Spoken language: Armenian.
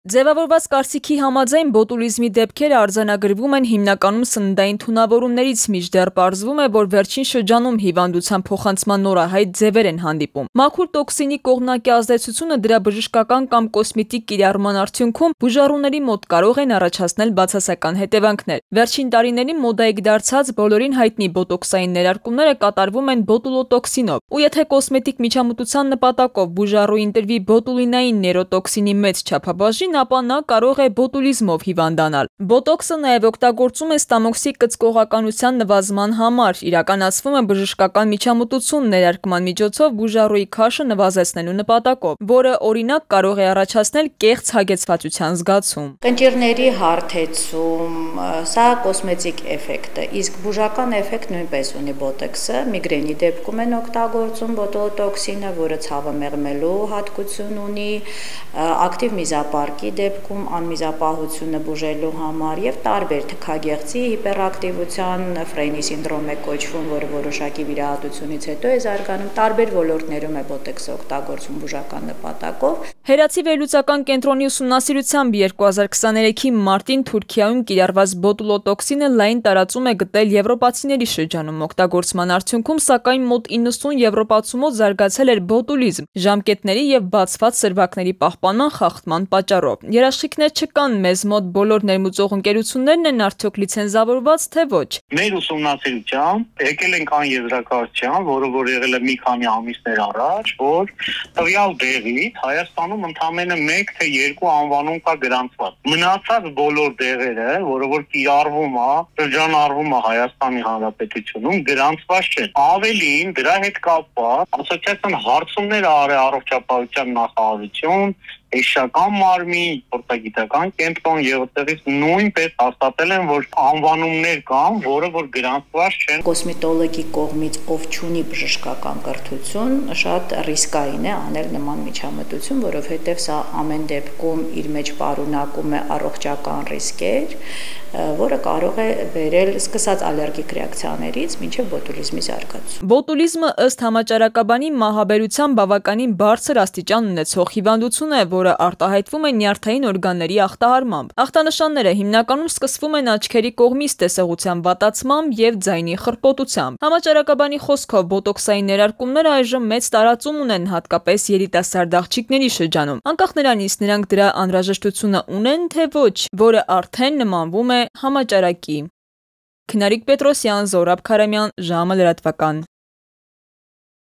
Ձևավորված կարծիքի համաձայն բոտուլիզմի դեպքերը արձանագրվում են հիմնականում սննդային թունավորումներից, մինչդեռ պարզվում է, որ վերջին շրջանում հիվանդության փոխանցման նորահայտ ձևեր են հանդիպում։ Մաքուր տոքսինի կողմնակի ազդեցությունը դրա բժշկական կամ կոսմետիկ կիրառման արդյունքում բուժառուների մոտ կարող են առաջացնել բացասական հետևանքներ։ Վերջին տարիներին մոդայիկ դարձած բոլորին հայտնի բոտոքսային ներարկումները կատարվում են բոտուլոտոքսինով, ու եթե կոսմետիկ միջամտության նպատակով բուժառուին տրվի բոտուլինային նեյրոտոքսինի մեծ չափաբաժին, ապա նա կարող է բոտուլիզմով հիվանդանալ։ Բոտոքսը նաև օգտագործում է ստամոքսի կծկողականության նվազման համար, իրականացվում է բժշկական միջամտություն ներարկման միջոցով բուժառուի քաշը նվազեցնելու նպատակով, որը օրինակ կարող է առաջացնել կեղծ հագեցվածության զգացում։ Կնճիռների հարթեցում, սա կոսմետիկ էֆեկտ է, իսկ բուժական էֆեկտ նույնպես ունի բոտոքսը, միգրենի դեպքում են օգտագործում բոտուլոտոքսինը, որը ցավը մեղմելու հատկություն ունի, ակտիվ միզապարկի դեպքում անմիզապահությունը բուժելու համար եւ տարբեր թքագեղձի հիպերակտիվության Ֆրեյնի սինդրոմ է կոչվում, որը որոշակի վիրահատությունից հետո է զարգանում, տարբեր ոլորտներում է բոտոքսը օգտագործվում բուժական նպատակով։ Հերացի վերլուծական կենտրոնի ուսումնասիրությամբ 2023-ի մարտին Թուրքիայում կիրառված բոտուլոտոքսինը լայն տարածում է գտել եվրոպացիների շրջանում։ Օգտագործման արդյունքում սակայն մոտ 90 եվրոպացու մոտ զարգացել էր բոտուլիզմ, ժամկետների եւ բացված սրվակների պահպանման խախտման պատճառով։ Երաշխիքներ չկան, մեզ մոտ բոլոր ներմուծող ընկերություններն են արդյոք լիցենզավորված, թե ոչ։ Մեր ուսումնասիրությամբ եկել ենք այն եզրակացության, որը եղել է մի քանի ամիսներ առաջ, որ տվյալ դեղից Հայաստանում ընդամենը 1 թե 2 անվանում կա գրանցված։ Մնացած բոլոր դեղերը, որը որ կիրառվում է, շրջանառվում է Հայաստանի Հանրապետությունում, գրանցված չեն։ Ավելին, դրա հետ կապված ասոցիացիան հարցումներ արել առողջապահության նախարարություն, Էշական մարմին, փորձագիտական կենտրոն եւ այդտեղից նույնպես հաստատել են, որ անվանումներ կան, որը որ գրանցված չեն։ Կոսմետոլոգի կողմից ով չունի բժշկական կրթություն, շատ ռիսկային է անել նման միջամտություն, որովհետեւ սա ամեն դեպքում իր մեջ պարունակում է առողջական ռիսկեր, որը կարող է բերել սկսած ալերգիկ ռեակցիաներից մինչև բոտուլիզմի զարգացում։ Բոտուլիզմը ըստ համաճարակաբանի մահաբերության բավականին բարձր աստիճան ունեցող հիվանդություն է, որը արտահայտվում է նյարդային օրգանների ախտահարմամբ։ Ախտանշանները հիմնականում սկսվում են աչքերի կողմից տեսողության վատացմամբ եւ ձայնի խռպոտությամբ։ Համաճարակաբանի խոսքով բոտոքսային ներարկումները այժմ մեծ տարածում ունեն, հատկապես երիտասարդ աղջիկների շրջանում։ Անկախ նրանից նրանք դրա անհրաժեշտությունը ունեն, թե ոչ, որը արդեն նմանվում է համաճարակի։ Քնարիկ Պետրոսյան, Զորաբ Քարամյան, ժամը լրատվական։